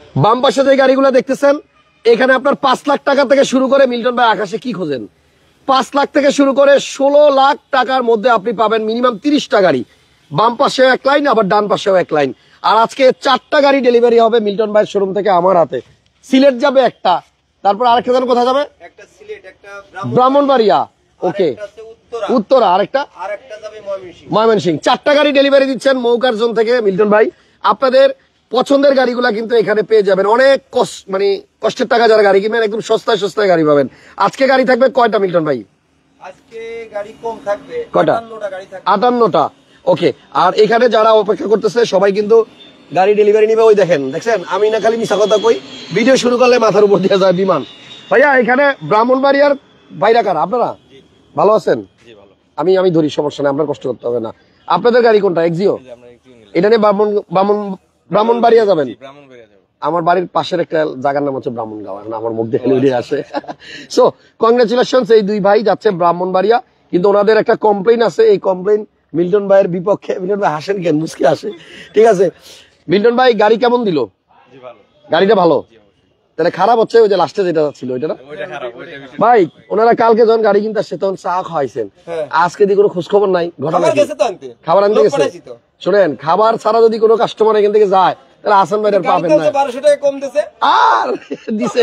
বাম পাশে যে গাড়িগুলো দেখতেছেন এখানে আপনার 5 লাখ টাকা থেকে শুরু করে মিল্টন ভাই আকাশে কি খোঁজেন 5 লাখ থেকে শুরু করে 16 লাখ টাকার মধ্যে আপনি পাবেন মিনিমাম 30টা গাড়ি। বাম পাশেও এক লাইন, আবার ডান পাশেও এক লাইন। আর আজকে 4টা গাড়ি ডেলিভারি হবে মিল্টন ভাইয়ের শোরুম থেকে আমার হাতে। সিলেট যাবে একটা, তারপর আরেকটা জানো কোথায় যাবে? একটা সিলেট, একটা ব্রাহ্মণবাড়িয়া, ওকে, উত্তরা, আরেকটা যাবে ময়মনসিংহ। 4টা গাড়ি ডেলিভারি দিচ্ছেন মৌকার জোন থেকে মিল্টন ভাই। আপনাদের পছন্দের গাড়িগুলা কিন্তু এখানে পেয়ে যাবেন। অনেক মানে কষ্টের টাকা যারা গাড়ি কিনবেন একদম সস্তায় সস্তায় গাড়ি পাবেন। আজকে গাড়ি থাকবে কয়টা মিল্টন ভাই? আজকে গাড়ি কম থাকবে, কয়টা? 58টা গাড়ি থাকবে। 58টা, ওকে। আর এখানে যারা অপেক্ষা করতেছে সবাই কিন্তু গাড়ি ডেলিভারি নিবে। ওই দেখেন, দেখছেন আমি না খালি মিশা কথা কই, ভিডিও শুরু করলে মাথার উপর দিয়ে যায় বিমান। ভাইয়া এখানে ব্রাহ্মণবাড়িয়ার ভাইরা কারা আপনারা? ভালো আছেন? আমি ধরি, সমস্যা নেই, আপনার কষ্ট করতে হবে না। আপনাদের গাড়ি কোনটা? এক্সিও? এটা নিয়ে ব্রাহ্মণবাড়িয়া যাবেন? আমার বাড়ির পাশের একটা জায়গার নাম হচ্ছে ব্রাহ্মণগাঁও, এখন আমার মুখ দেখে উঠে আসে। সো কংগ্রেচুলেশন, এই দুই ভাই যাচ্ছে ব্রাহ্মণবাড়িয়া। কিন্তু ওনাদের একটা কমপ্লেইন আছে, এই কমপ্লেইন মিল্টন ভাইয়ের বিপক্ষে। মিল্টন ভাই হাসেন কেন? মুচকি আসে, ঠিক আছে। মিল্টন ভাই গাড়ি কেমন দিল? গাড়িটা ভালো? তাহলে খারাপ হচ্ছে ওই যে লাস্টে যেটা ছিল ওইটা না ভাই? ওনারা কালকে যখন গাড়ি কিনতে আসছে তখন চা খাওয়াইছেন, আজকে দিয়ে কোনো খোঁজ খবর নাই। ঘটনা খাবার আনতে গেছে? শোনেন, খাবার ছাড়া যদি কোনো কাস্টমার এখান থেকে যায় তাহলে হাসান ভাইয়ের পাবেন না। 1200 টাকা কম দিছে আর দিছে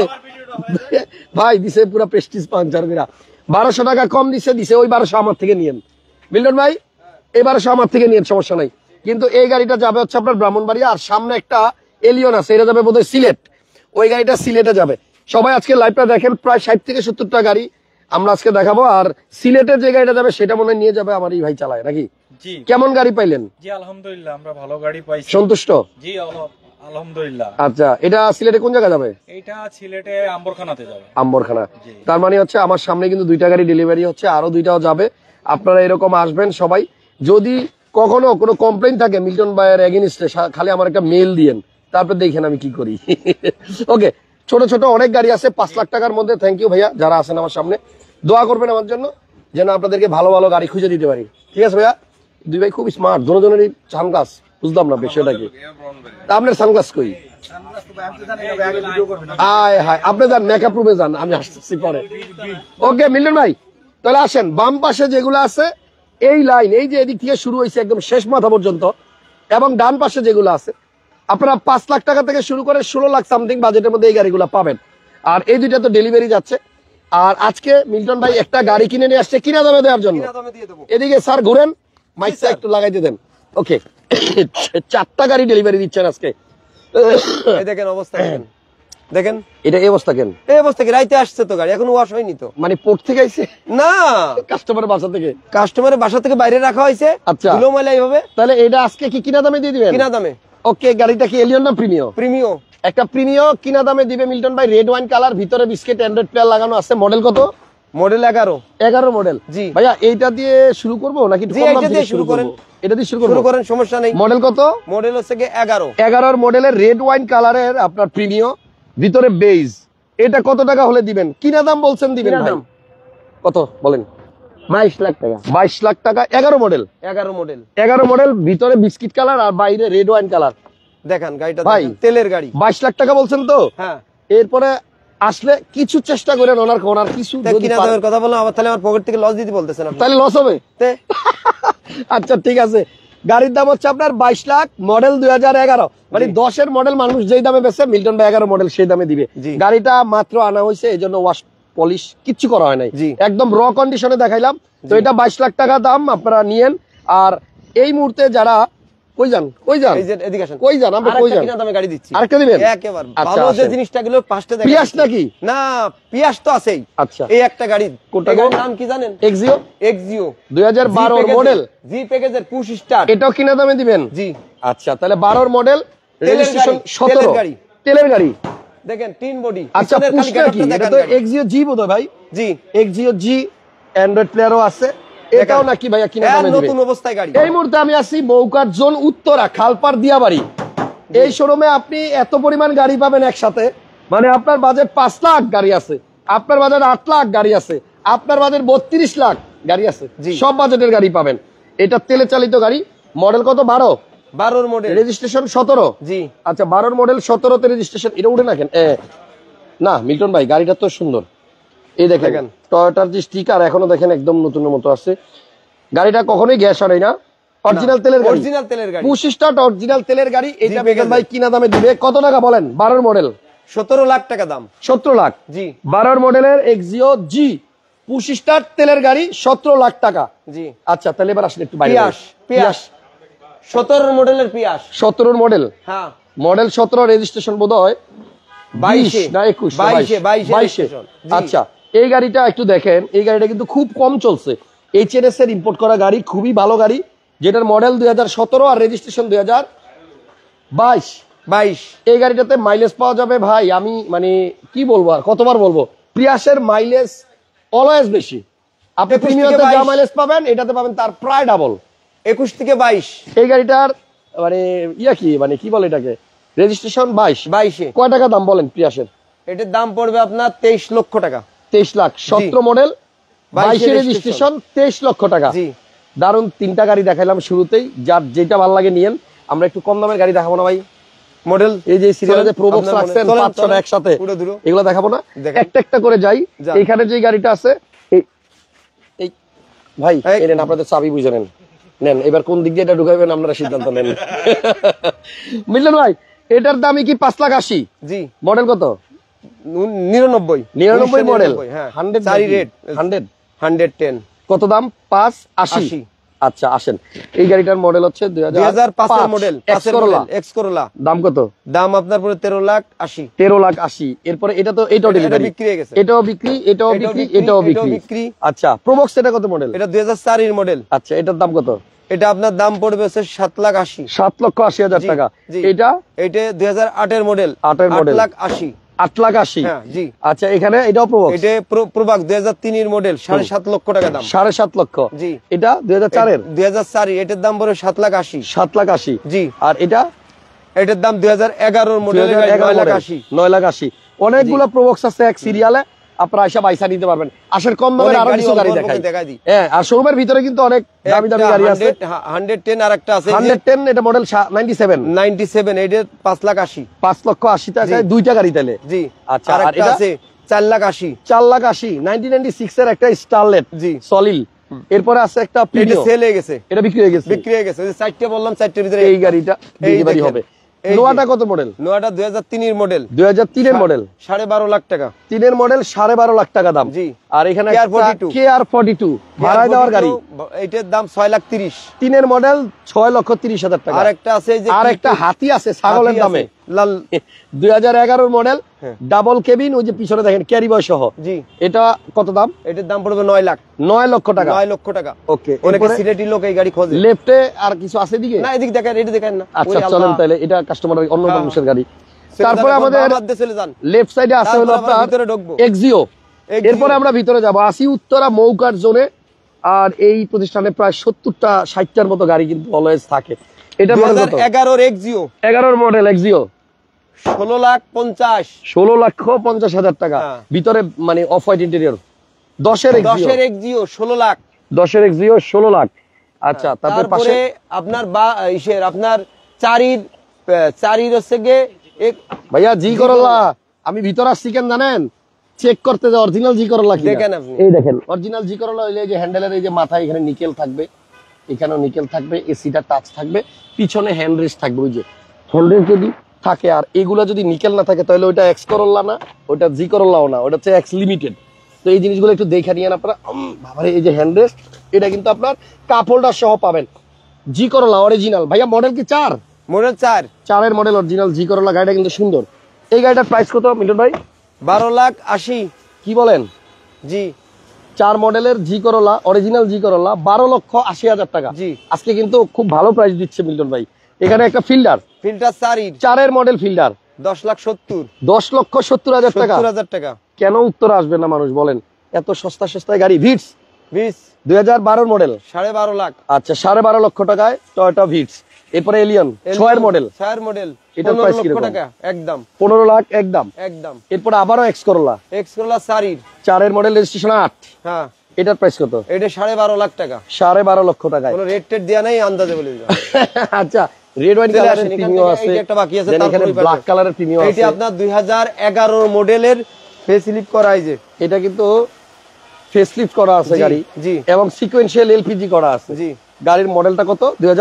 ভাই, দিছে পুরো প্রেস্টিজ পাঞ্চার করে 1200 টাকা কম দিছে। ওই 1200 আমার থেকে নিয়েন মিল্টন ভাই, এই 1200 আমার থেকে নিয়েন, সমস্যা নাই। কিন্তু এই গাড়িটা যাবে হচ্ছে আপনার ব্রাহ্মণবাড়িয়া। আর সামনে একটা এলিয়ন আছে, এটা যাবে বোধহয় সিলেট। ওই গাড়িটা সিলেটে যাবে। সবাই আজকে লাইভটা দেখেন, প্রায় 60 থেকে 70টা গাড়ি আমরা আজকে দেখাবো। আর সিলেটের যে গাড়িটা যাবে সেটা মনে নিয়ে যাবে আমার এই ভাই চালায় নাকি? জি। কেমন গাড়ি পাইলেন? জি আলহামদুলিল্লাহ, আমরা ভালো গাড়ি পাইছি। সন্তুষ্ট? জি আলহামদুলিল্লাহ। আচ্ছা, এটা সিলেটে কোন জায়গা যাবে? এটা সিলেটে আম্বরখানাতে যাবে। আম্বরখানা, তার মানে হচ্ছে আমার সামনে কিন্তু 2টা গাড়ি ডেলিভারি হচ্ছে, আরো 2টাও যাবে। আপনারা এরকম আসবেন সবাই। যদি কখনো কোনো কমপ্লেইন থাকে মিল্টন ভাইয়ের এগেইনস্টে, খালি আমার একটা মেল দিয়েন, তারপর দেখেন আমি কি করি। ওকে, ছোট ছোট অনেক গাড়ি আছে 5 লাখ টাকার মধ্যে। থ্যাংক ইউ ভাইয়া যারা আছেন আমার সামনে, দোয়া করবেন আমার জন্য যেন আপনাদেরকে ভালো ভালো গাড়ি খুঁজে দিতে পারি। ঠিক আছে ভাইয়া? দুই ভাই খুব স্মার্ট, দুজনেরই সানগ্লাস। বুঝলাম না বিষয়টা কি, আপনার সানগ্লাস কই? আয় হায়, আপনি যান মেকআপ রুমে যান, আমি আসতেছি পরে। ওকে মিল্টন ভাই, তাহলে আসেন। বাম পাশে যেগুলো আছে এই লাইন, এই যে এদিক থেকে শুরু হয়েছে একদম শেষ মাথা পর্যন্ত, এবং ডান পাশে যেগুলো আছে আপনারা 5 লাখ টাকা থেকে শুরু করে 16 লাখ সামথিং বাজেটের মধ্যে এই গাড়িগুলো পাবেন। আর এই দুইটা তো ডেলিভারি যাচ্ছে। আর আজকে মিল্টন ভাই একটা গাড়ি কিনে নিয়ে আসছে কিনা দামে দেওয়ার জন্য। এদিকে স্যার ঘুরেন, মাইকটা একটু লাগাইতে দেন। ওকে, 4টা গাড়ি ডেলিভারি দিচ্ছেন আজকে। দেখেন অবস্থা, দেখেন এটা এই অবস্থা কেন? এই অবস্থা কি? রাইতে আসছে তো গাড়ি, এখন ওয়াশ হয়নি তো। মানে পোর্ট থেকে আইছে না, কাস্টমারের বাসা থেকে? কাস্টমারের বাসা থেকে বাইরে রাখা হয়েছে। আচ্ছা, ধুলো ময়লা এইভাবে। তাহলে এটা আজকে কি কিনা দামে দিয়ে দিবেন? কিনা দামে। ওকে, গাড়িটা কি এলিয়ন না প্রিমিও? প্রিমিও। একটা প্রিমিও কিনা দামে দিবে মিল্টন ভাই। রেড ওয়াইন কালার, ভিতরে বিস্কিট অ্যান্ড্রয়েড প্লেয়ার লাগানো আছে। মডেল কত? Model 11 model. জি ভাইয়া, এইটা দিয়ে শুরু করবো নাকি এটা দিয়ে শুরু করেন? এটা দিয়ে শুরু করেন, সমস্যা নেই। মডেল কত? মডেল হচ্ছে 11 মডেলের রেড ওয়াইন কালারের আপনার প্রিমিও, ভিতরে বেজ। এটা কত টাকা হলে দিবেন? কিনা দাম বলছেন দিবেন ভাই? কত বলেন? 22 লাখ টাকা। 22 লাখ টাকা। 11 মডেল, ভিতরে বিস্কিট কালার আর বাইরে রেড ওয়াইন কালার। দেখেন গাড়িটা, ভাই তেলের গাড়ি। 22 লাখ টাকা বলছেন তো? হ্যাঁ। এরপরে আসলে কিছু চেষ্টা করেন ওনার কিছু কিনা দামের কথা বললাম, আবার তাহলে আমার পকেট থেকে লস দিতে বলতেছেন আপনি। তাহলে লস হবে? আচ্ছা ঠিক আছে, গাড়ির দাম হচ্ছে আপনার 22 লাখ, মডেল 2011। মানে 10-এর মডেল মানুষ যেই দামে বেচে মিল্টন ভাই 11 মডেল সেই দামে দিবে। গাড়িটা মাত্র আনা হয়েছে, এই জন্য ওয়াশ পলিশ কিচ্ছু করা হয় নাই, একদম র কন্ডিশনে দেখাইলাম। তো এটা 22 লাখ টাকা দাম, আপনারা নিয়েন। আর এই মুহূর্তে যারা কই যান আমরা কই যান, কিনা দামে গাড়ি দিচ্ছি। আরেকটা দিবেন একেবারে ভালো যে জিনিসটা গুলো পাঁচটা দেখেন। পিয়াস নাকি? না, পিয়াস তো আছেই। আচ্ছা, এই একটা গাড়ি, কোনটা নাম কি জানেন? এক্সিও 2012 মডেল, জি প্যাকেজের পুশ স্টার্ট। এটাও কিনা দামে দিবেন? জি। আচ্ছা, তাহলে 12 মডেল, রেজিস্ট্রেশন 17, তেলের গাড়ি। দেখেন 3 বডি। আচ্ছা, পুশটা কি? এটা তো এক্সিও জি বোধহয় ভাই। জি, এক্সিও জি, অ্যান্ড্রয়েড প্লেয়ারও আছে। এটাও নাকি ভাইয়া কিনা দামে দিবেন? নতুন অবস্থায় গাড়ি। এই মুহূর্তে আমি আছি মৌকার জোন, উত্তরা, খালপাড়, দিয়াবাড়ি। এই শোরুমে আপনি এত পরিমাণ গাড়ি পাবেন একসাথে। মানে আপনার বাজেট 5 লাখ গাড়ি আছে, আপনার বাজেট 8 লাখ গাড়ি আছে, আপনার বাজেট 32 লাখ গাড়ি আছে। সব বাজেটের গাড়ি পাবেন। এটা তেলে চালিত গাড়ি, মডেল কত? 12 মডেল রেজিস্ট্রেশন 17। জি আচ্ছা 12 মডেল 17 তে রেজিস্ট্রেশন, এটা উঠে না কেন? না মিল্টন ভাই গাড়িটা তো সুন্দর, এই দেখেন টয়োটার যে স্টিকার এখনো দেখেন একদম নতুনের মতো আছে। গাড়িটা কখনোই গ্যাস হয় না, অরিজিনাল তেলের গাড়ি, অরিজিনাল তেলের গাড়ি, পুশ স্টার্ট অরিজিনাল তেলের গাড়ি। এটা জি, মিল্টন ভাই কিনা দামে দিবে কত টাকা বলেন? 12 মডেল 17 লাখ টাকা দাম। 17 লাখ। জি 12 মডেলের এক্সিও জি পুশ স্টার্ট তেলের গাড়ি 17 লাখ টাকা। জি আচ্ছা তাহলে এবার আসলে একটু বাইরে পিয়াস, পিয়াস 17 মডেলের পিয়াস। 17 মডেল, হ্যাঁ মডেল 17, রেজিস্ট্রেশন বোধ হয় 22 না 21, 22 22। আচ্ছা এই গাড়িটা একটু দেখেন, এই গাড়িটা কিন্তু খুব কম চলছে, এইচএনএস এর ইম্পোর্ট করা গাড়ি, খুবই ভালো গাড়ি, যেটার মডেল 2017 আর রেজিস্ট্রেশন 2022। এই গাড়িটাতে মাইলেজ পাওয়া যাবে ভাই, আমি মানে কি বলবো আর কতবার বলবো, প্রিয়াসের মাইলেজ অলওয়েজ বেশি। আপনি 21 থেকে প্রিমিয়ামে যা 22 মাইলেজ পাবেন এটাতে পাবেন তার প্রায় ডাবল। 21 থেকে 22। এই গাড়িটার মানে কি মানে কি বলে এটাকে, রেজিস্ট্রেশন 22 কয় টাকা দাম বলেন প্রিয়াসের? এটার দাম পড়বে আপনার 23 লক্ষ টাকা। 23 লাখ। 17 মডেল 22 রেজিস্ট্রেশন 23 লক্ষ টাকা। জি দারুন তিনটা গাড়ি দেখাইলাম শুরুতেই, যার যেটা ভালো লাগে নিয়েন। আমরা একটু কম দামের গাড়ি দেখাবো না ভাই? মডেল এই যে সিরিয়ালে যে প্রোবক্স রাখছেন 5-6টা একসাথে, এগুলো দেখাবো না? একটা একটা করে যাই। এখানে যে গাড়িটা আছে এই ভাই এই নেন আপনাদের চাবি বুঝে নেন, নেন এবার কোন দিক দিয়ে এটা ঢুকাইবেন আপনারা সিদ্ধান্ত নেন। মিলন ভাই এটার দামই কি 5,80,000? জি মডেল কত? 99 মডেল। হ্যাঁ 100 চারি রেট 110 কত দাম? 5,80। আচ্ছা আসেন, এই গাড়িটার মডেল হচ্ছে 2005 এর মডেল, এক্স করোলা। দাম কত? দাম আপনার পুরো 13,80,000। 13,80,000। এরপরে এটা তো এটাও ডেলিভারি, বিক্রি হয়ে গেছে, এটাও বিক্রি, এটাও বিক্রি, এটাও বিক্রি। আচ্ছা প্রোবক্স এটা কত মডেল? এটা 2004 এর মডেল। আচ্ছা এটার দাম কত? এটা আপনার দাম পড়বে হচ্ছে 7,80,000। 7,80,000 টাকা। এটা 2008 এর মডেল, 8 এর মডেল 8,80,000। 8,80,000। হ্যাঁ জি। আচ্ছা এখানে এটাও প্রোবক্স, এটা প্রোবাক 2003 এর মডেল, 7.5 লক্ষ টাকা দাম। 7.5 লক্ষ। জি। এটা 2004 এর, 2004 এটার দাম পড়বে 7,80,000। 7,80,000। জি। আর এটা এটার দাম 2011 এর মডেল, 9,80,000। 9,80,000। অনেকগুলো প্রোবক্স আছে এক সিরিয়ালে, আপনারা আইসা বাইসা নিতে পারবেন। আসেন কম দামের আরো কিছু গাড়ি দেখাই। হ্যাঁ আর শোরুমের ভিতরে কিন্তু অনেক দামি দামি গাড়ি আছে। 110 আর একটা আছে 110, এটা মডেল 97, এটার 5,80,000। 5,80,000 টাকায় দুইটা গাড়ি তাহলে। জি। আচ্ছা আর আর একটা এটা আছে 4,80,000। 4,80,000। 1996 এর একটা স্টারলেট জি সলিল। এরপরে আছে একটা এটা প্রিমিয়াম, সেল হয়ে গেছে, এটা বিক্রি হয়ে গেছে। বিক্রি হয়ে গেছে। ওই যে 4টা বললাম, 4টার ভিতরে এই গাড়িটা ডেলিভারি হবে। নোয়াটা কত মডেল? নোয়াটা 2003 এর মডেল, 2003 এর মডেল, 12.5 লাখ টাকা। 3 এর মডেল 12.5 লাখ টাকা দাম। জি। আর এখানে KR42 KR42 ভাড়ায় দেওয়ার গাড়ি, এটার দাম 6,30,000। 3 এর মডেল 6,30,000 টাকা। আর একটা আছে এই যে আর একটা হাতি আছে ছাগলের দামে, লাল 2011 এর মডেল, ডাবল কেবিন, ওই যে পিছনে দেখেন ক্যারি বয় সহ। জি। এটা কত দাম? এটার দাম পড়বে 9 লাখ। 9 লক্ষ টাকা। 9 লক্ষ টাকা। ওকে। অনেকে সিলেটি লোক এই গাড়ি খোঁজে। লেফটে আর কিছু আছে দিকে? না এদিক দেখেন, এটা দেখেন না। আচ্ছা চলেন তাহলে, এটা কাস্টমার অন্য মানুষের গাড়ি। তারপরে আমাদের চলে যান, লেফট সাইডে আছে হলো আপনার ভিতরে ঢুকবো এক্সিও। এরপরে আমরা ভিতরে যাবো, আসি উত্তরা মৌকার জোনে। আর এই প্রতিষ্ঠানে প্রায় 70টা 60টার মতো গাড়ি কিন্তু অলওয়েজ থাকে। এটা মডেল কত? 2011 এক্সিও, 11 মডেল এক্সিও, 16,50,000। 16,50,000 টাকা। ভিতরে মানে অফ হোয়াইট ইন্টেরিয়র। 10 এর এক্সিও 16 লাখ। 10 এর এক্সিও 16 লাখ। আচ্ছা তারপরে পাশে আপনার আপনার চারির হচ্ছে গিয়ে ভাইয়া জি করলা, আমি ভিতরে আসছি কেন জানেন? চেক করতে যে অরিজিনাল জি করলা কিনা। দেখেন আপনি, এই দেখেন অরিজিনাল জি করলা হইলে যে হ্যান্ডেলের এই যে মাথায় এখানে নিকেল থাকবে, এখানেও নিকেল থাকবে, এসিটা টাচ থাকবে, পিছনে হ্যান্ড রেস্ট থাকবে। ওই যে হ্যান্ড রেস্ট যদি থাকে আর এগুলা যদি নিকেল না থাকে তাহলে ওইটা এক্স করলা না, ওইটা জি করলাও না, ওটা হচ্ছে এক্স লিমিটেড। তো এই জিনিসগুলো একটু দেখে নিয়েন আপনারা। বাবারে এই যে হ্যান্ড রেস্ট, এটা কিন্তু আপনার কাপ হোল্ডার সহ পাবেন। জি করলা অরিজিনাল। ভাইয়া মডেল কি 4? মডেল 4 এর মডেল অরিজিনাল জি করলা। গাড়িটা কিন্তু সুন্দর। এই গাড়িটার প্রাইস কত মিলন ভাই? 12,80,000। কি বলেন? জি। 4 মডেলের জি করলা, অরিজিনাল জি করলা, 12,80,000 টাকা। জি। আজকে কিন্তু খুব ভালো প্রাইস দিচ্ছে মিল্টন ভাই। এখানে একটা ফিল্ডার 4 এর মডেল ফিল্ডার 10,70,000। 10,70,000 টাকা। 70,000 টাকা। কেন উত্তর আসবে না মানুষ বলেন? এত সস্তা সস্তায় গাড়ি। Vitz 20 model 12.5 lakh. আচ্ছা 12.5 লক্ষ টাকায় টয়োটা ভিটস। এরপরে এলিয়ন 6 এর মডেল, এটার প্রাইস কি রকম? টাকা একদম, 15 লাখ একদম। একদম। এরপরে আবারও এক্স করলা 4 এর মডেল, রেজিস্ট্রেশন 8। হ্যাঁ এটার প্রাইস কত? এটা 12.5 লাখ টাকা। 12.5 লক্ষ টাকায়। কোনো রেট টেট দেয়া নাই, আন্দাজে বলে দিলাম। আচ্ছা রেড ওয়াইন চলে কালারের আসেন, এখান প্রিমিও থেকে আছে, এই যে একটা বাকি আছে, Then এখানে তারপরে ব্ল্যাক কালারের প্রিমিও আছে। এটি আপনার 2011 মডেলের ফেসলিফট করা এই যে, এটা কিন্তু ফেসলিফট করা আছে জি, গাড়ি, জি। এবং সিকোয়েন্সিয়াল এলপিজি করা আছে। জি। গাড়ির মডেলটা কত?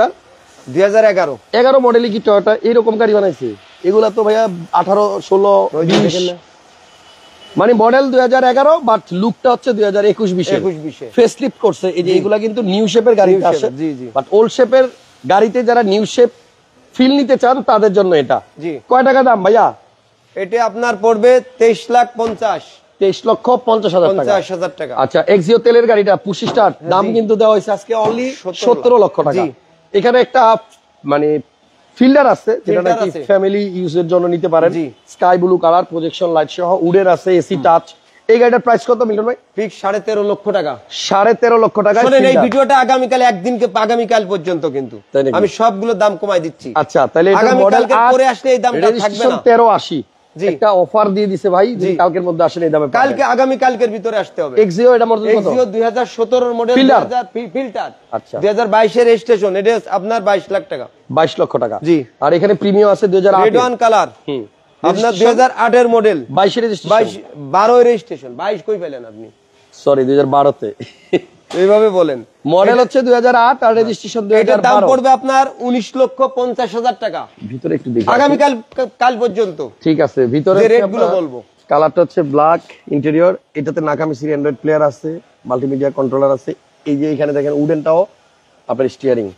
2011 মডেলই কি টয়োটা এরকম গাড়ি বানাইছে? এগুলা তো ভাইয়া 18, 16, ওই যে 20, দেখেন না? মানে মডেল 2011, বাট লুকটা হচ্ছে 2021, 20 21-20 ফেসলিফট করছে। এই যে এগুলা কিন্তু নিউ শেপের গাড়িতে New shape, আসে, জি, জি। বাট ওল্ড শেপের গাড়িতে যারা নিউ শেপ ফিল নিতে চান তাদের জন্য এটা। জি। কয় টাকা দাম ভাইয়া? এটা আপনার পড়বে 23,50,000 23,50,000 টাকা। 50,000 টাকা। আচ্ছা, এক্সিও তেলের গাড়িটা পুশি স্টার্ট, দাম জি। কিন্তু দেওয়া হয়েছে আজকে অনলি 17 17 লক্ষ টাকা। জি। এখানে একটা মানে ফিল্টার আছে যেটা Filter নাকি আছে। ফ্যামিলি ইউজের জন্য নিতে পারেন, জি। Sky blue colour, projection light সহ, উডের আছে, এসি টাচ। এই গাড়িটার প্রাইস কত মিলন ভাই? ফিক্স 13.5 লক্ষ টাকা। 13.5 লক্ষ টাকা। শোনেন, এই ভিডিওটা আগামীকাল পর্যন্ত কিন্তু তাই নাকি? আমি সবগুলো দাম কমাই দিচ্ছি। আচ্ছা, তাহলে এটা মডেল আগামীকালকে পরে আসলে এই দামটা থাকবে না। 1380 জি। একটা অফার দিয়ে দিছে ভাই, যদি জি। কালকের মধ্যে আসেন এই দামে পাবেন। আগামীকালকের ভিতরে আসতে হবে। এক্সিও এটা মডেল কত? Axio 2017 model, Filter? ফিল্টার। আচ্ছা। 2022 এর রেজিস্ট্রেশন, এটা আপনার 22 লাখ টাকা। 22 লক্ষ টাকা। জি। আর এখানে প্রিমিয়াম আছে রেড 2008 ওয়ান কালার, হুম। আপনার 2008 এর মডেল, 22 রেজিস্ট্রেশন, 12 এর রেজিস্ট্রেশন। 22 কই পেলেন আপনি? সরি 2012 তে। এইভাবে বলেন। মডেল হচ্ছে 2008 আর রেজিস্ট্রেশন এটার দাম 2012। পড়বে আপনার 19,50,000 টাকা ভিতরে একটু দেখি। কাল পর্যন্ত। ঠিক আছে, ভিতরে যে রেটগুলো বলবো। কালারটা হচ্ছে ব্ল্যাক ইন্টেরিয়র, এটাতে নাকামিসির অ্যান্ড্রয়েড প্লেয়ার আছে, মাল্টিমিডিয়া কন্ট্রোলার আছে। এই যে এখানে দেখেন উডেনটাও আপনার স্টিয়ারিং।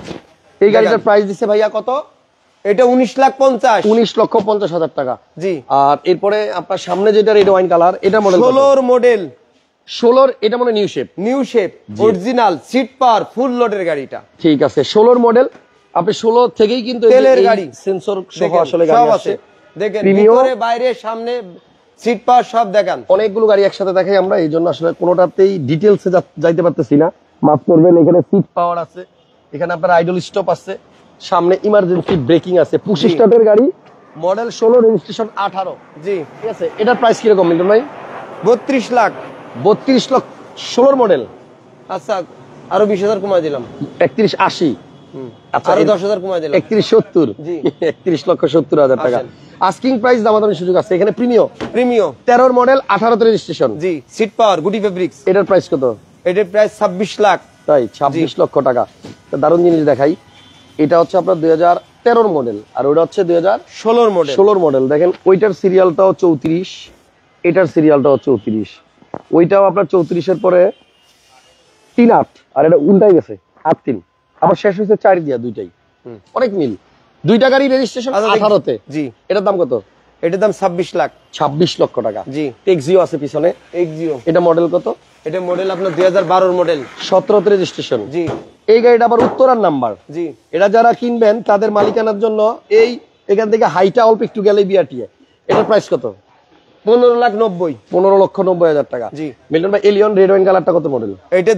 এই গাড়িটার প্রাইস দিচ্ছে ভাইয়া কত? এটা 19,50,000। 19,50,000 টাকা। জি। আর এরপরে আপনার সামনে যেটা রেড ওয়াইন কালার, এটা মডেল 16 মডেল, 16, এটা মানে new shape. New shape, original seat power, full লোডের গাড়িটা। ঠিক আছে, 16 মডেল। আপনি 16 থেকেই কিন্তু তেলের গাড়ি, সেন্সর সহ দেখেন, আসলে সব গাড়ি আছে। আছে। দেখেন Premium? ভিতরে বাইরে সামনে সিট পাওয়ার সব দেখান। অনেকগুলো গাড়ি একসাথে দেখাই আমরা, এই জন্য আসলে কোনোটাতেই ডিটেলসে যাইতে পারতেছি না, মাফ করবেন। এখানে সিট পাওয়ার আছে, এখানে আপনার আইডল স্টপ আছে, সামনে ইমার্জেন্সি ব্রেকিং আছে, পুশ জি। স্টার্টের গাড়ি, মডেল 16, রেজিস্ট্রেশন 18। জি। ঠিক আছে, এটার প্রাইস কিরকম মিল্টন ভাই? 32 লাখ। 32 লক্ষ, 16 মডেল। আচ্ছা, আরো 20,000 কমাই দিলাম। 3180। আচ্ছা, আরো 10,000 কমাই দিলাম। 3170। জি। 31,70,000 টাকা আসেন। আস্কিং প্রাইস, দামাদামি সুযোগ আছে। এখানে প্রিমিয়াম প্রিমিয়াম 13 মডেল, 18 রেজিস্ট্রেশন। জি, সিট পাওয়ার, গুডি ফেব্রিক্স। এটার প্রাইস কত? এটার প্রাইস 26 লাখ। তাই 26 লক্ষ টাকা। তো দারুণ জিনিস দেখাই, এটা হচ্ছে আপনার 2013 মডেল, আর ওটা হচ্ছে 16 মডেল। 2016 মডেল। দেখেন ওইটার সিরিয়ালটাও 34, এটার সিরিয়ালটাও 34। ওইটাও আপনার 34 এর পরে 38, আর এটা উল্টাই গেছে 83, আবার শেষ হয়েছে 4 দিয়া, দুইটাই অনেক মিল। দুইটা গাড়ি রেজিস্ট্রেশন আচ্ছা, 18 তে। জি। এটার দাম কত? এটার দাম 26 লাখ। 26 লক্ষ টাকা। জি। এক্সিও আছে পিছনে। এক্সিও, এটা মডেল কত? এটা মডেল আপনার 2012 মডেল। 17 তে রেজিস্ট্রেশন। জি। এই গাড়িটা আবার উত্তরার নাম্বার। জি। এটা যারা কিনবেন তাদের মালিকানার জন্য এই এখান থেকে হাইটা অল্প একটু গেলে বিআরটিএ। এটার প্রাইস কত? 15,90,000। 15,90,000 টাকা। জি। মিল্টন ভাই, এলিয়ন রেড ওয়াইন কালারটা কত মডেল? এটা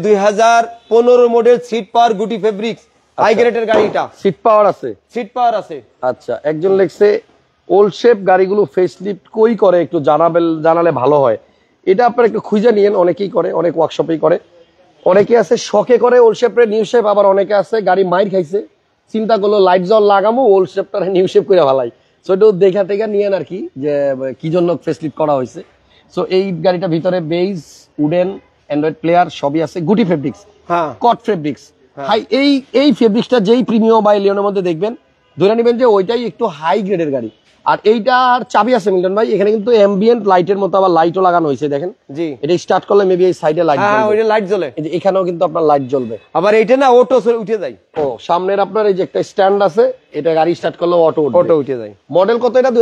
2015 model, seat power, goody fabrics, high গ্রেডের গাড়িটা। সিট পাওয়ার আছে? সিট পাওয়ার আছে। আচ্ছা, একজন লেখছে ওল্ড শেপ গাড়িগুলো ফেসলিফট কই করে, একটু জানালে ভালো হয়। এটা আপনারা একটু খুঁজে নিয়েন, অনেকেই করে, অনেক ওয়ার্কশপেই করে, অনেকে আছে শখে করে ওল্ড শেপের নিউ শেপ, আবার অনেকে আছে গাড়ি মাইর খাইছে, চিন্তা করলো লাইট জল লাগামো, ওল্ড শেপটা নিউ শেপ করে ভালাই। সো একটু দেখা টেকা নিয়েন আর কি, যে কি জন্য ফেসলিফট করা হয়েছে। সো এই গাড়িটা ভিতরে বেজ, উডেন, অ্যান্ড্রয়েড প্লেয়ার সবই আছে, গুটি ফেব্রিক্স, হ্যাঁ। কট ফেব্রিক্স। হাই এই ফেব্রিক্সটা যেই প্রিমিয়াম বা এলিয়নের মধ্যে দেখবেন, ধরে নেবেন যে ওইটাই একটু হাই গ্রেডের গাড়ি। আর এইটার চাবি আছে মিল্টন ভাই, এখানে কিন্তু অ্যাম্বিয়েন্ট লাইটের মতো আবার লাইটও লাগানো হয়েছে, দেখেন। জি। এটা স্টার্ট করলে মেবি এই সাইডে লাইট হ্যাঁ, জ্বলবে, ওইটা লাইট জ্বলে। এই যে এখানেও কিন্তু আপনার লাইট জ্বলবে। আবার এইটা না অটো উঠে যায়। ও, সামনের আপনার এই যে একটা স্ট্যান্ড আছে, এটা গাড়ি স্টার্ট করলে অটো অটো উঠে যায়। মডেল কত এটা?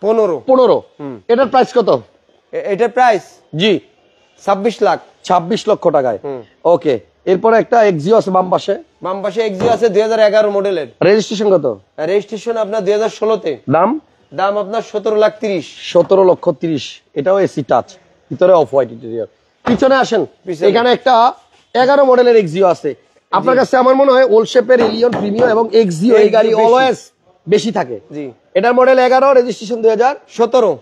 15। এটার প্রাইস কত? এটার প্রাইস জি 26 লাখ। 26 লক্ষ টাকায়। ওকে, এরপরে একটা এক্সিও আছে বাম পাশে। বাম পাশে এক্সিও আছে 2011 মডেলের। রেজিস্ট্রেশন কত? রেজিস্ট্রেশন আপনার 2016 তে। দাম আপনার 17,30,000। 17,30,000। এটাও এসি টাচ, ভিতরে অফ হোয়াইট ইন্টেরিয়র। পিছনে আসেন, এখানে একটা 11 মডেলের এক্সিও আছে। আপনার কাছে আমার মনে হয় ওল্ড শেপের এলিয়ন, প্রিমিয়াম এবং এক্সিও এই গাড়ি অলওয়েজ বেশি থাকে। জি। এটার মডেল 11, রেজিস্ট্রেশন 2017।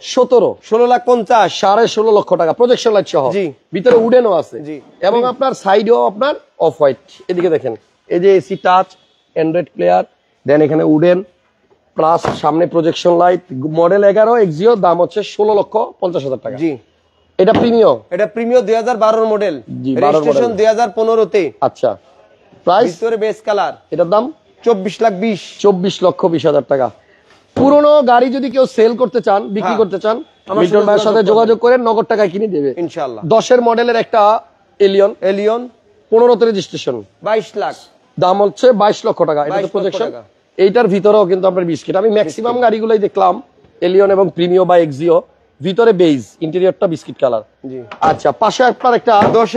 16,50,000। 16.5 লক্ষ টাকা, প্রজেকশন লাইট সহ। জি। ভিতরে উডেনও আছে। জি। এবং আপনার সাইডেও আপনার অফ হোয়াইট। এদিকে দেখেন, এই যে AC touch, Android player, then এখানে উডেন প্লাস সামনে প্রজেকশন লাইট, মডেল 11 এক্সিও, দাম হচ্ছে 16,50,000 টাকা। জি এটা প্রিমিয়াম, এটা প্রিমিয়াম 2012 মডেল, জি, 12 রেজিস্ট্রেশন 2015 তে। আচ্ছা, প্রাইস ভিতরে বেস কালার, এটার দাম 24,20,000। 24,20,000 টাকা। পুরনো গাড়ি যদি কেউ সেল করতে চান, বিক্রি হ্যাঁ। করতে চান, আমার মিল্টন ভাইয়ের সাথে যোগাযোগ করে নগদ টাকায় কিনে দেবে ইনশাআল্লাহ। 10 মডেলের একটা এলিয়ন, এলিয়ন 15 রেজিস্ট্রেশন, 22 লাখ, দাম হচ্ছে 22 লক্ষ টাকা। এটা 22 লক্ষ প্রজেকশন, টাকা। এইটার ভিতরেও কিন্তু আপনার বিস্কিট। আমি ম্যাক্সিমাম গাড়িগুলোই দেখলাম এলিয়ন এবং প্রিমিও বা এক্সিও, ভিতরে বেজ, ইন্টেরিয়রটা বিস্কিট কালার। জি আচ্ছা, পাশে আপনার একটা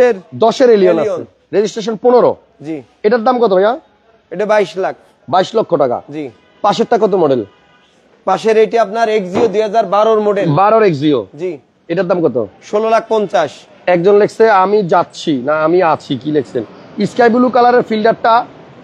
10 এলিয়ন আছে, রেজিস্ট্রেশন 15, জি এটার দাম কত ভাইয়া? এটা 22 লাখ। 22 লক্ষ টাকা। জি পাশেরটা কত মডেল? পাশের এটি আপনার এক্সিও 2012 মডেল। 12 এক্সিও, জি এটার দাম কত? 16,50,000। একজন লেখছে আমি যাচ্ছি না আমি আছি, কি লেখছেন? স্কাই ব্লু কালারের ফিল্টারটা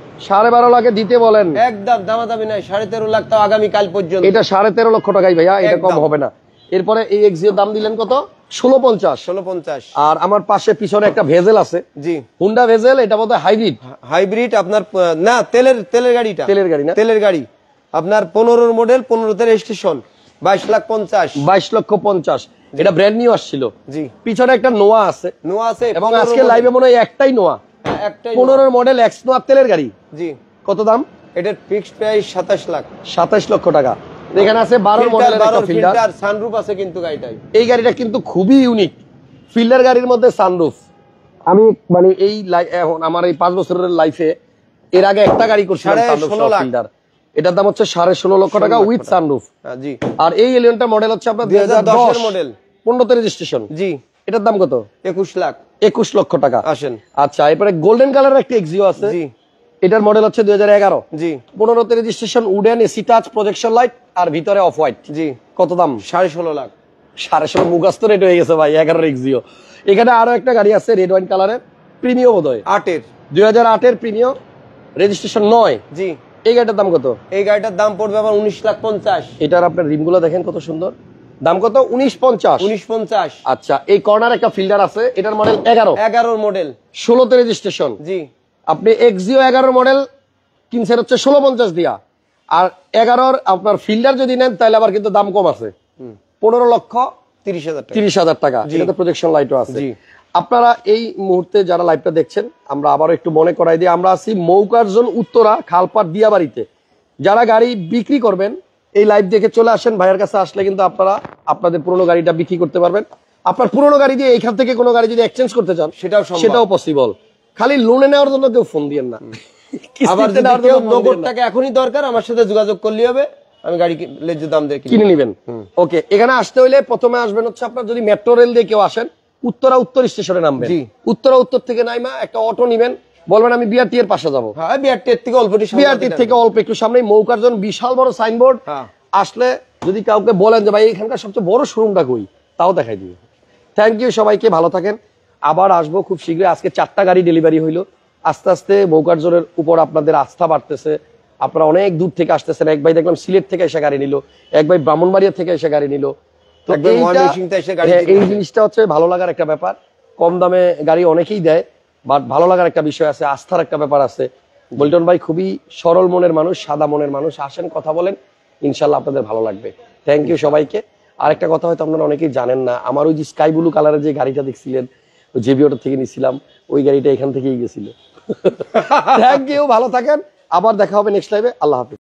12.5 লাখে দিতে বলেন। একদম দামাদামি নাই, 13.5 লাখ, তাও আগামী কাল পর্যন্ত। এটা 13.5 লক্ষ টাকাই ভাইয়া, এটা কম একদম। হবে না। এরপরে এই এক্সিও দাম দিলেন কত? 16,50। 16,50। আর আমার পাশে পিছনে একটা ভেজেল আছে, জি হুন্ডা ভেজেল, এটা বোধহয় হাইব্রিড, হাইব্রিড আপনার না, তেলের গাড়িটা, তেলের গাড়ি না? তেলের গাড়ি আপনার 15 মডেল, 15 তে রেজিস্ট্রেশন, 22,50,000। 22,50,000। এটা ব্র্যান্ড নিউ আসছিল। জি পিছনে একটা নোয়া আছে, নোয়া আছে এবং 15 আজকে model। লাইভে মনে হয় একটাই নোয়া, হ্যাঁ, একটাই 15 মডেল এক্স নোয়া তেলের গাড়ি। জি কত দাম? এটার ফিক্সড প্রাইস 27 লাখ। 27 লক্ষ টাকা। এখানে আছে 12 মডেলের একটা ফিল্টার। ফিল্টার, সানরুফ আছে কিন্তু গাড়িটাই। এই গাড়িটা কিন্তু খুবই ইউনিক, ফিল্ডার গাড়ির মধ্যে সানরুফ। আমি মানে এই এখন আমার এই 5 বছরের লাইফে এর আগে একটা গাড়ি করছিলাম 16.5 লাখ। ফিল্ডার, এটার দাম হচ্ছে 16.5 লক্ষ টাকা উইথ সানরুফ। হ্যাঁ, জি আর এই এলিয়নটা মডেল হচ্ছে আপনার 2010 এর মডেল, 15 রেজিস্ট্রেশন, জি এটার দাম কত? 21 লাখ। 21 লক্ষ টাকা। আসেন, আচ্ছা, এরপরে গোল্ডেন কালারের একটা এক্সিও আছে, জি এটার মডেল হচ্ছে 2011, G 15 registration, wooden, AC touch, projection light, আর ভিতরে অফ হোয়াইট। জি কত দাম? 16.5 লাখ। 16.5 মুগাস্ত রেট হয়ে গেছে ভাই, 11 এক্সিও। এখানে আরো একটা গাড়ি আছে রেড ওয়াইন কালারের, প্রিমিয়াম বোধহয় 8 2008 প্রিমিয়াম, রেজিস্ট্রেশন 9। জি এই গাড়িটার দাম কত? এই গাড়িটার দাম পড়বে আবার 19,50,000। এটার আপনার রিমগুলো দেখেন কত সুন্দর, দাম কত? 19,50। 19,50। আচ্ছা, এই কর্নার একটা ফিল্টার আছে, এটার মডেল 11 মডেল, 16 রেজিস্ট্রেশন। জি আপনি এক্সিও 11 মডেল কিনছেন হচ্ছে 16,50 দিয়া, আর 11 আপনার ফিল্টার যদি নেন তাহলে আবার কিন্তু দাম কম আছে, 15,30,000 টাকা। এটাতে প্রজেকশন লাইটও আছে। জি আপনারা এই মুহূর্তে যারা লাইভটা দেখছেন, আমরা আবারও একটু মনে করাই দিই, আমরা আছি মৌকারজন উত্তরা খালপাট দিয়াবাড়িতে। যারা গাড়ি বিক্রি করবেন এই লাইভ দেখে চলে আসেন, ভাইয়ের কাছে আসলে কিন্তু আপনারা আপনাদের পুরনো গাড়িটা বিক্রি করতে পারবেন। আপনার পুরনো গাড়ি দিয়ে এইখান থেকে কোনো গাড়ি যদি এক্সচেঞ্জ করতে চান সেটাও সম্ভব। সেটাও পসিবল। খালি লোনে নেওয়ার জন্য কেউ ফোন দিয়েন না, আবার কিস্তিতে যদি নেওয়ার কেউ জন্য ফোন নগদ দিয়েন না। টাকা এখনই দরকার, আমার সাথে যোগাযোগ করলে হবে, আমি গাড়ি লেজ দাম দিয়ে কিনে নিবেন। ওকে, এখানে আসতে হইলে প্রথমে আসবেন হচ্ছে আপনার যদি মেট্রো রেল দিয়ে কেউ আসেন, উত্তরা উত্তর স্টেশনে নামবেন। জি। উত্তরা উত্তর থেকে নাইমা একটা অটো নিবেন, বলবেন আমি বিআরটি এর পাশে যাবো। হ্যাঁ, বিআরটির থেকে অল্প বিআরটি থেকে অল্প একটু সামনেই মৌকারজন, বিশাল বড় সাইনবোর্ড। হ্যাঁ। আসলে যদি কাউকে বলেন যে ভাই এখানকার সবচেয়ে বড় শোরুমটা কই, তাও দেখাই দিবে। থ্যাংক ইউ, সবাইকে ভালো থাকেন। আবার আসবো খুব শীঘ্রই। আজকে 4টা গাড়ি ডেলিভারি হইলো। আস্তে আস্তে মৌকারজনের উপর আপনাদের আস্থা বাড়তেছে, আপনারা অনেক দূর থেকে আসতেছেন। এক ভাই দেখলাম সিলেট থেকে এসে গাড়ি নিল, এক ভাই ব্রাহ্মণবাড়িয়া থেকে এসে গাড়ি নিল। তো এক ভাই এইটা- ময়মনসিংহ থেকে এসে গাড়ি হ্যাঁ, এই কিনলো। জিনিসটা হচ্ছে ভালো লাগার একটা ব্যাপার। কম দামে গাড়ি অনেকেই দেয়, বাট ভালো লাগার একটা বিষয় আছে, আস্থার একটা ব্যাপার আছে। বল্টন ভাই খুবই সরল মনের মানুষ, সাদা মনের মানুষ। আসেন, কথা বলেন, ইনশাল্লাহ আপনাদের ভালো লাগবে। থ্যাংক ইউ সবাইকে। আরেকটা কথা হয়তো আপনারা অনেকেই জানেন না, আমার ওই যে স্কাই ব্লু কালারের যে গাড়িটা দেখছিলেন, জেবিওটা থেকে নিছিলাম, ওই গাড়িটা এখান থেকেই গেছিল। থ্যাংক ইউ, ভালো থাকেন। আবার দেখা হবে নেক্সট লাইভে। আল্লাহ হাফিজ।